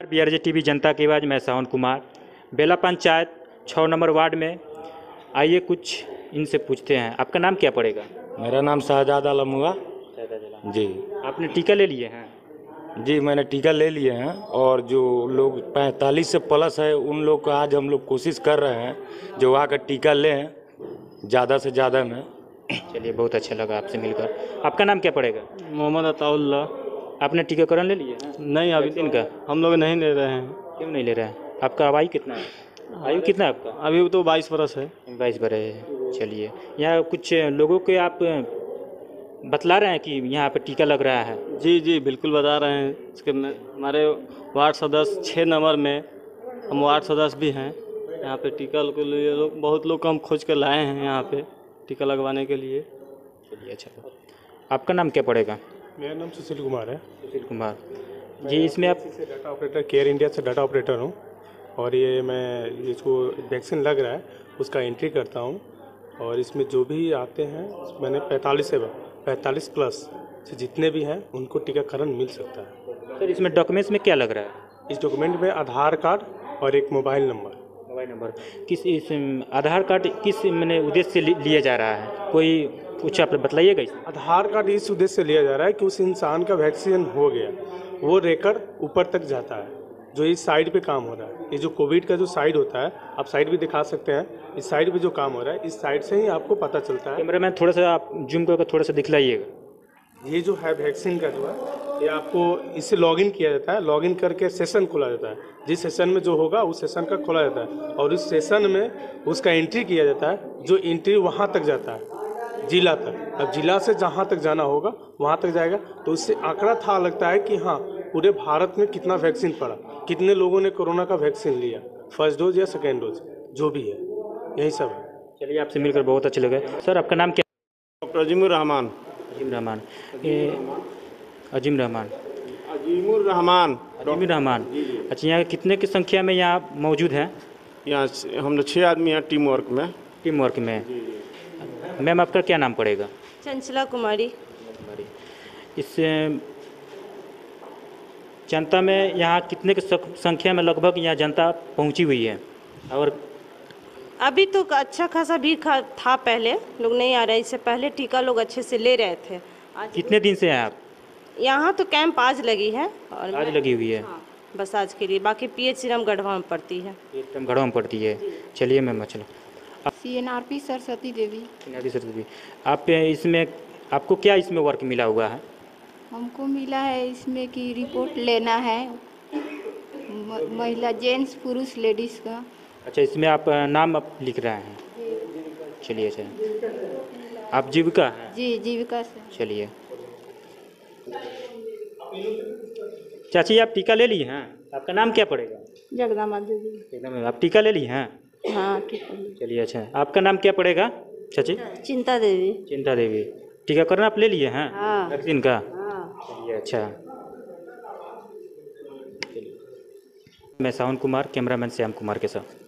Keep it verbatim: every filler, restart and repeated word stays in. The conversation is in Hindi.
बीआरजे टीवी जनता की आवाज़, मैं सावन कुमार। बेला पंचायत छः नंबर वार्ड में आइए कुछ इनसे पूछते हैं। आपका नाम क्या पड़ेगा? मेरा नाम शाहजाद आलम हुआ जी। आपने टीका ले लिए हैं? जी मैंने टीका ले लिए हैं और जो लोग पैंतालीस से प्लस है उन लोग का आज हम लोग कोशिश कर रहे हैं जो आकर टीका लें ज़्यादा से ज़्यादा में। चलिए, बहुत अच्छा लगा आपसे मिलकर। आपका नाम क्या पड़ेगा? मोहम्मद अताउल्ला। आपने टीकाकरण ले लिया है? नहीं, अभी वैक्सीन का हम लोग नहीं ले रहे हैं। क्यों नहीं ले रहे हैं? आपका आयु कितना है? आयु कितना है आपका? अभी तो बाईस बरस है। बाईस बरस है। चलिए, यहाँ कुछ लोगों के आप बतला रहे हैं कि यहाँ पे टीका लग रहा है। जी जी बिल्कुल बता रहे हैं। इसके में हमारे वार्ड सदस्य छः नंबर में हम वार्ड सदस्य भी हैं। यहाँ पे टीका के लिए लोग बहुत लोग को हम खोज कर लाए हैं यहाँ पे टीका लगवाने के लिए। चलिए, अच्छा। आपका नाम क्या पड़ेगा? मेरा नाम सुशील कुमार है। सुशील कुमार जी। इसमें आप से डाटा ऑपरेटर, केयर इंडिया से डाटा ऑपरेटर हूँ और ये मैं इसको वैक्सीन लग रहा है उसका एंट्री करता हूँ और इसमें जो भी आते हैं मैंने पैंतालीस से पैंतालीस प्लस से जितने भी हैं उनको टीकाकरण मिल सकता है। सर, इसमें डॉक्यूमेंट्स में क्या लग रहा है? इस डॉक्यूमेंट में आधार कार्ड और एक मोबाइल नंबर। मोबाइल नंबर किस इस आधार कार्ड किस मैंने उद्देश्य से लिया जा रहा है? कोई कुछ आप बतलाइएगा इसमें। आधार कार्ड इस उद्देश्य से लिया जा रहा है कि उस इंसान का वैक्सीन हो गया, वो रेकर ऊपर तक जाता है जो इस साइड पे काम हो रहा है। ये जो कोविड का जो साइड होता है, आप साइड भी दिखा सकते हैं, इस साइड पे जो काम हो रहा है इस साइड से ही आपको पता चलता है। कैमरा मैन थोड़ा सा आप जूम करके थोड़ा सा दिखलाइएगा। ये जो है वैक्सीन का जो है ये आपको इससे लॉगिन किया जाता है, लॉगिन करके सेशन खोला जाता है। जिस सेशन में जो होगा उस सेशन का खोला जाता है और उस सेशन में उसका एंट्री किया जाता है। जो एंट्री वहाँ तक जाता है जिला तक। अब जिला से जहाँ तक जाना होगा वहाँ तक जाएगा तो उससे आंकड़ा था लगता है कि हाँ पूरे भारत में कितना वैक्सीन पड़ा, कितने लोगों ने कोरोना का वैक्सीन लिया, फर्स्ट डोज या सेकेंड डोज जो भी है, यही सब है। चलिए, आपसे मिलकर बहुत अच्छा लगा। सर, आपका नाम क्या? डॉक्टर अजीमुर रहमान। अजीम रहमान। अजीम रहमान अजीमुर रहमान अजीम रहमान अच्छा, यहाँ कितने की संख्या में यहाँ मौजूद हैं? यहाँ हम लोग छः आदमी हैं टीम वर्क में। टीम वर्क में। मैम, आपका क्या नाम पड़ेगा? चंचला कुमारी। इस जनता में यहाँ कितने की संख्या में लगभग यहाँ जनता पहुँची हुई है? और अभी तो अच्छा खासा भीड़ था, पहले लोग नहीं आ रहे, इससे पहले टीका लोग अच्छे से ले रहे थे। आज कितने दिन से हैं आप यहाँ? तो कैंप आज लगी है और आज लगी हुई है? हाँ, बस आज के लिए। बाकी पी एच सिरम गढ़वा में पड़ती है। एकदम गढ़वा में पड़ती है। चलिए मैम, चलो। C N R P Saraswati Devi. Saraswati, आप इसमें आपको क्या इसमें वर्क मिला हुआ है? हमको मिला है इसमें कि रिपोर्ट लेना है महिला, जेंट्स, पुरुष, लेडीज़ का। अच्छा, इसमें आप नाम आप लिख रहे हैं? चलिए, अच्छा। आप जीविका हैं? जी, जीविका से। चलिए। चाची, आप टीका ले लिए हैं? आपका नाम क्या पड़ेगा? जगदम्बा देवी। एकदम। आप टीका ले लिए हैं? हाँ, ठीक है। चलिए, अच्छा। आपका नाम क्या पड़ेगा चाची? चिंता देवी। चिंता देवी। टीकाकरण आप ले लिए हैं? हाँ। वैक्सीन का? हाँ। चलिए, अच्छा। मैं सावन कुमार, कैमरामैन श्याम कुमार के साथ।